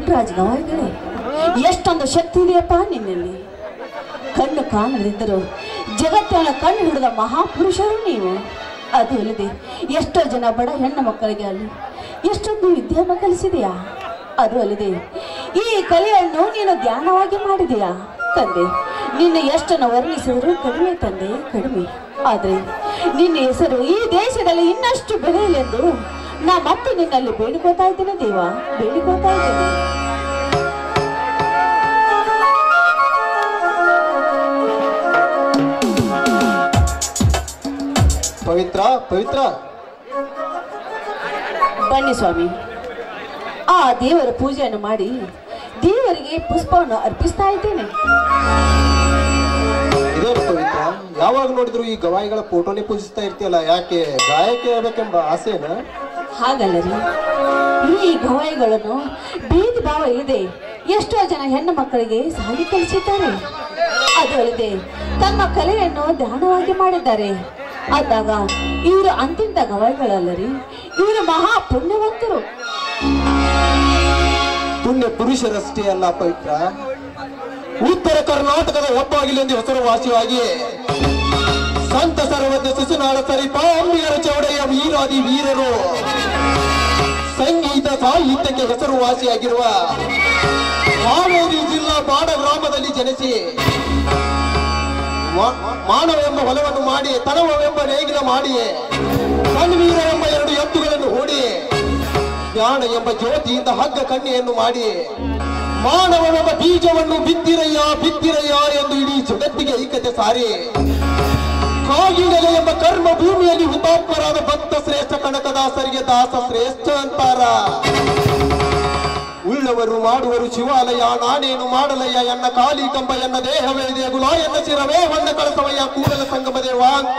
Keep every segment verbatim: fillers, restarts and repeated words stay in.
ಪುಟ್ಟರಾಜ ಗವಾಯಿಗಳೇ, ಎಷ್ಟೊಂದು ಶಕ್ತಿ ಇದೆಯಪ್ಪ ನಿನ್ನಲ್ಲಿ. ಕಣ್ಣು ಕಾಣದಿದ್ದರೂ ಜಗತ್ತಿನ ಕಣ್ಣು ಹಿಡಿದ ಮಹಾಪುರುಷರು ನೀವು. ಅದು ಅಲ್ಲದೆ ಎಷ್ಟೋ ಜನ ಬಡ ಹೆಣ್ಣು ಮಕ್ಕಳಿಗೆ ಅಲ್ಲಿ ಎಷ್ಟೊಂದು ವಿದ್ಯೆಯನ್ನು ಕಲಿಸಿದೆಯಾ. ಅದು ಅಲ್ಲದೆ ಈ ಕಲೆಯನ್ನು ನೀನು ಧ್ಯಾನವಾಗಿ ಮಾಡಿದೆಯಾ ತಂದೆ. ನಿನ್ನ ಎಷ್ಟನ್ನು ವರ್ಣಿಸಿದರೂ ಕಡಿಮೆ ತಂದೆ, ಕಡಿಮೆ. ಆದರೆ ನಿನ್ನ ಹೆಸರು ಈ ದೇಶದಲ್ಲಿ ಇನ್ನಷ್ಟು ಬೆಳೆಯಲೆಂದು ನಾ ಮತ್ತೆ ನಿನ್ನಲ್ಲಿ ಬೇಡಿಕೋತಾ ಇದ್ದೇನೆ ದೇವ, ಬೇಡಿಕೋತಾ ಇದ್ದೇನೆ. ಪವಿತ್ರ ಪವಿತ್ರ ಬನ್ನಿ ಸ್ವಾಮಿ. ಆ ದೇವರ ಪೂಜೆಯನ್ನು ಮಾಡಿ ದೇವರಿಗೆ ಪುಷ್ಪವನ್ನು ಅರ್ಪಿಸ್ತಾ ಇದ್ದೇನೆ. ಇದೇನು ಪವಿತ್ರ, ಯಾವಾಗ ನೋಡಿದ್ರು ಈ ಗವಾಯಿಗಳ ಫೋಟೋನೇ ಪೂಜಿಸ್ತಾ ಇರ್ತೀಯಲ್ಲ, ಯಾಕೆ ಗಾಯಕಿ ಆಗ್ಬೇಕೆಂಬ ಆಸೆನ? ಹಾಗಲ್ಲ ರೀ, ಈ ಗವಾಯಿಗಳನ್ನು ಭೇದ ಭಾವ ಇಲ್ಲದೆ ಎಷ್ಟೋ ಜನ ಹೆಣ್ಣು ಮಕ್ಕಳಿಗೆ ಸಾಲಿ ಕಲಿಸಿದ್ದಾರೆ. ಅದು ಅಲ್ಲದೆ ತಮ್ಮ ಕಲೆಯನ್ನು ಧ್ಯಾನವಾಗಿ ಮಾಡಿದ್ದಾರೆ. ಆದಾಗ ಇವರು ಅಂತಿಂತ ಗವಾಯಿಗಳಲ್ಲರಿ, ಇವರು ಮಹಾ ಪುಣ್ಯವಂತರು. ಪುಣ್ಯ ಪುರುಷರಷ್ಟೇ ಅಲ್ಲ ಪವಿತ್ರ, ಉತ್ತರ ಕರ್ನಾಟಕದ ಒಬ್ಬಾಗಿಲೆಂದು ಹೆಸರುವಾಸಿಯಾಗಿ ಸಂತ ಸರ್ವಜ್ಞ ಶಿಶುನಾಳ ಸರಿಪ ಅಂಬಿಗರ ಚೌಡಯ್ಯ ವೀರಾದಿ ವೀರರು ಸಂಗೀತ ಸಾಹಿತ್ಯಕ್ಕೆ ಹೆಸರುವಾಸಿಯಾಗಿರುವ ಹಾವೇರಿ ಜಿಲ್ಲಾ ಬಾಡ ಗ್ರಾಮದಲ್ಲಿ ಜನಿಸಿ ಮಾನವೆಂಬ ಹೊಲವನ್ನು ಮಾಡಿ ತನವವೆಂಬ ನೇಗಿಲ ಮಾಡಿ ಕಣ್ವೀರ ಎಂಬ ಎರಡು ಎತ್ತುಗಳನ್ನು ಹೂಡಿ ಜ್ಞಾನ ಎಂಬ ಜ್ಯೋತಿಯಿಂದ ಹಗ್ಗ ಕನ್ಯೆಯನ್ನು ಮಾಡಿ ಮಾನವನೆಂಬ ಬೀಜವನ್ನು ಬಿತ್ತಿರಯ್ಯ ಬಿತ್ತಿರಯ್ಯ ಎಂದು ಇಡೀ ಜಗತ್ತಿಗೆ ಐಕ್ಯತೆ ಸಾರಿ ಕಾಗಿನೆಲೆ ಎಂಬ ಕರ್ಮ ಭೂಮಿಯಲ್ಲಿ ಹುತಾತ್ಮರಾದ ಭಕ್ತ ಶ್ರೇಷ್ಠ ಕನಕದಾಸರಿಗೆ ದಾಸ ಶ್ರೇಷ್ಠ ಅಂತಾರ. ಉಳ್ಳವರು ಮಾಡುವರು ಶಿವಾಲಯ, ನಾನೇನು ಮಾಡಲಯ್ಯ ಎನ್ನ ಕಾಲಿ ಕಂಬ, ಎನ್ನ ದೇಹವೇ ದೇಗುಲ, ಎನ್ನ ಶಿರವೇ ಹೊನ್ನ ಕಳಸವಯ್ಯ ಕೂಡಲ ಸಂಗಮ ದೇವ ಅಂತ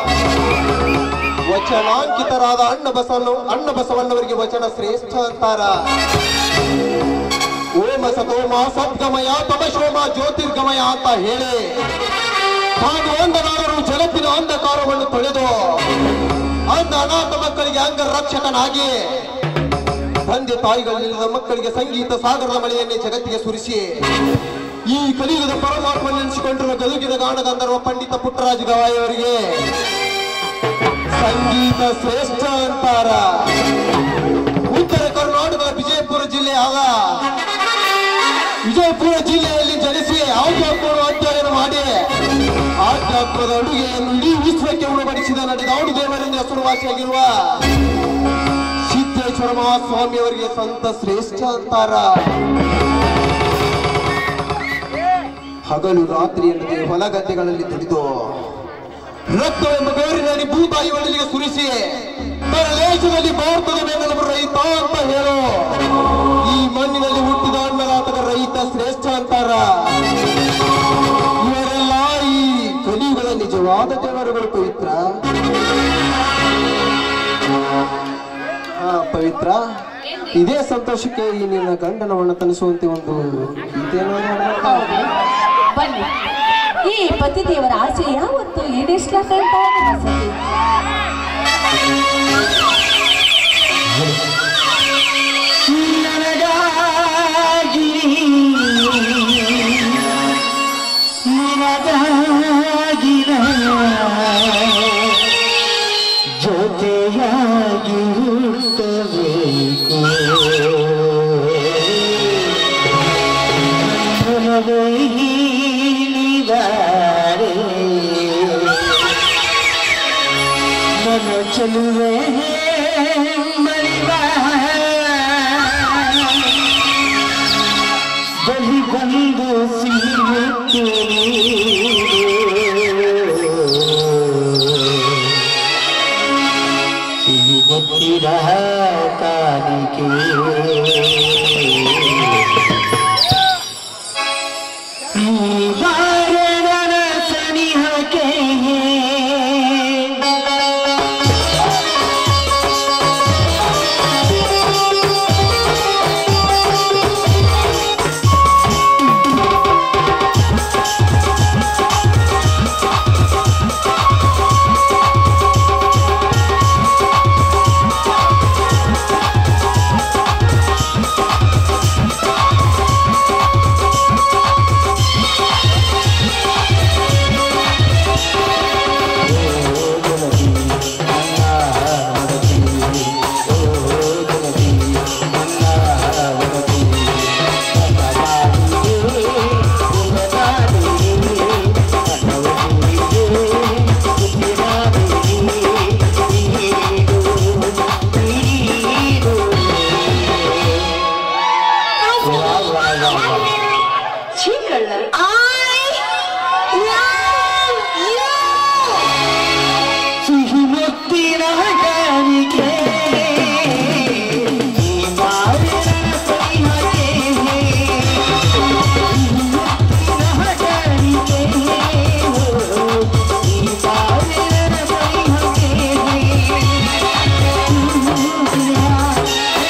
ವಚನಾಂಕಿತರಾದ ಅಣ್ಣ ಬಸವನು ಅಣ್ಣ ಬಸವಣ್ಣವರಿಗೆ ವಚನ ಶ್ರೇಷ್ಠ ಅಂತಾರ. ಓಮ ಸತೋಮ ಸದ್ಗಮಯ ತಮಶೋಮ ಜ್ಯೋತಿರ್ಗಮಯ ಅಂತ ಹೇಳಿ ಭಾಗವಂತನಾದರೂ ಜಗತ್ತಿನ ಅಂಧಕಾರವನ್ನು ತೊಳೆದು ಅಂಧ ಅನಾಥ ಮಕ್ಕಳಿಗೆ ಅಂಗ ರಕ್ಷಕನಾಗಿ ತಂದೆ ತಾಯಿಗಳಿಲ್ಲದ ಮಕ್ಕಳಿಗೆ ಸಂಗೀತ ಸಾಗರದ ಮಳೆಯನ್ನೇ ಜಗತ್ತಿಗೆ ಸುರಿಸಿ ಈ ಕಲಿಯುಗದ ಪರಮಾತ್ಮ ನೆನೆಸಿಕೊಂಡಿರುವ ಗದುಗಿನ ಗಾನಗಂಧರ್ವ ಪಂಡಿತ ಪುಟ್ಟರಾಜ ಗವಾಯಿಯವರಿಗೆ ಸಂಗೀತ ಶ್ರೇಷ್ಠ ಅಂತಾರ. ಉತ್ತರ ಕರ್ನಾಟಕದ ವಿಜಯಪುರ ಜಿಲ್ಲೆ ಆದ ವಿಜಯಪುರ ಜಿಲ್ಲೆಯಲ್ಲಿ ಜನಿಸಿ ಆಧ್ಯಾತ್ಮವನ್ನು ಅಧ್ಯಯನ ಮಾಡಿ ಆಧ್ಯಾತ್ಮದ ಅಡುಗೆಯನ್ನು ಇಡೀ ವಿಶ್ವಕ್ಕೆ ಉಣಬಡಿಸಿದ ನಡೆದಾಡು ದೇವರಿಂದ ಹೆಸರುವಾಸಿಯಾಗಿರುವ ಸಿದ್ದೇಶ್ವರ ಮಹಾಸ್ವಾಮಿಯವರಿಗೆ ಸಂತ ಶ್ರೇಷ್ಠ ಅಂತಾರ. ಹಗಲು ರಾತ್ರಿ ಎನ್ನದೆ ಹೊಲಗದ್ದೆಗಳಲ್ಲಿ ದುಡಿದು ರಕ್ತವೆಂಬ ಬೇರಿನಲ್ಲಿ ಭೂತಾಯಿ ಒಳಲಿಗೆ ಸುರಿಸಿ ಪರದೇಶದಲ್ಲಿ ಭಾರತದ ಬೆನ್ನೆಲುಬು ರೈತ ಅಂತ ಹೇಳೋ ಈ ಮಣ್ಣಿನಲ್ಲಿ ಹುಟ್ಟಿದ ಅನ್ನದಾತದ ರೈತ ಶ್ರೇಷ್ಠ ಅಂತಾರ. ಇವರೆಲ್ಲ ಈ ಕಲಿಯುಗದ ನಿಜವಾದ ದೇವರುಗಳು ಪವಿತ್ರ. ಹಾ ಪವಿತ್ರ, ಇದೇ ಸಂತೋಷಕ್ಕೆ ಈ ನಿನ್ನ ಗಂಡನವನ್ನ ತನಿಸುವಂತೆ ಒಂದು ಗೀತೆಯನ್ನು ಬನ್ನಿ. ಈ ಪತಿ ದೇವರ ಆಸೆ ಯಾವತ್ತು ಈಡೇರಿಸಲಾಕ ಜೊತೆಯಾಗಿ ಹುಟ್ಟಬೇಕು ನನ್ನ ಚಲುವೆ ಬಲಿ ಬಂದು ಸಿಗುತ್ತೇನೆ ಸಿಗುತ್ತಿರ ಕಾಣಿಕೆ ಬಾರಣ ಸನಿಹಕ್ಕೆ ಚೀಕಳ್ಳ ಸಿಹಿ ಮುತ್ತಿನ ಕಾಣಿಕೆ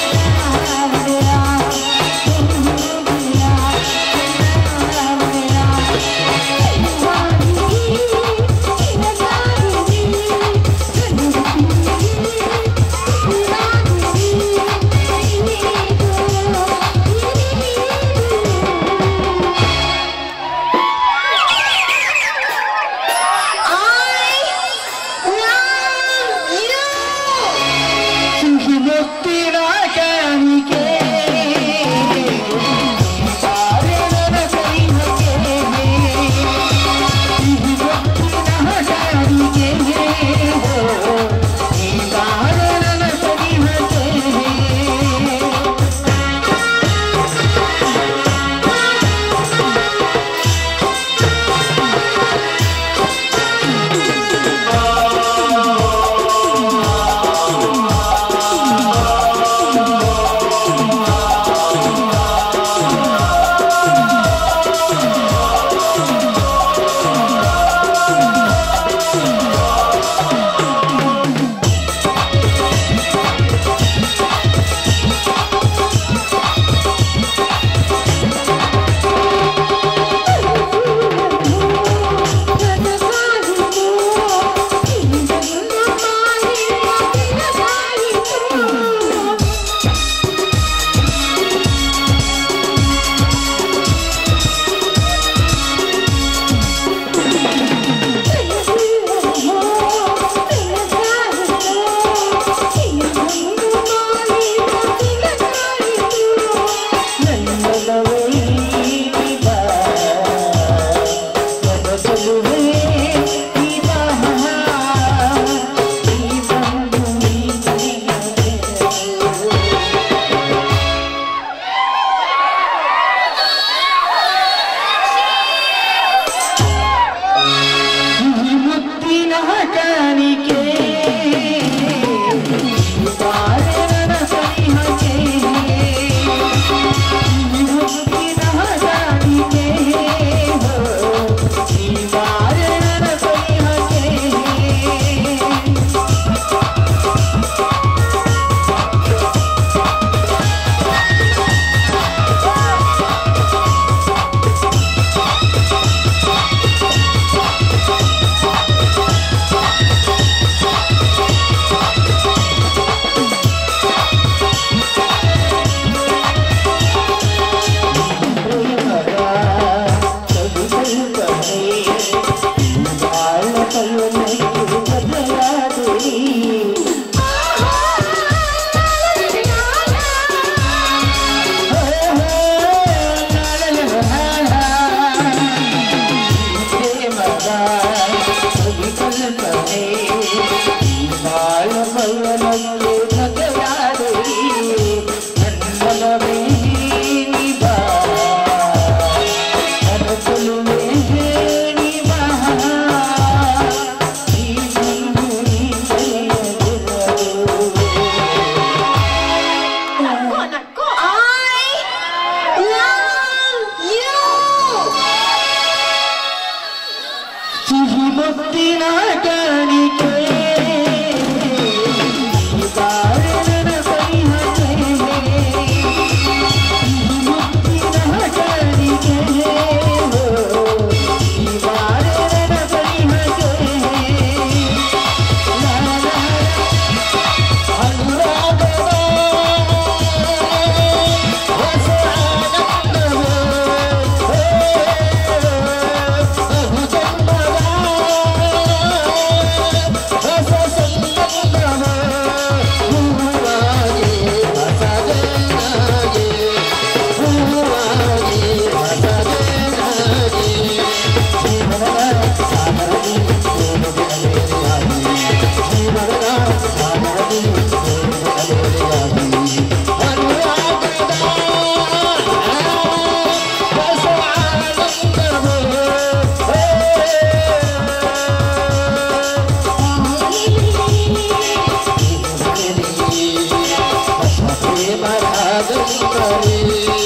Yeah. ರಾಜಸುಂದರಿ